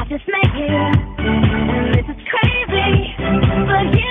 just met you, and this is crazy, but you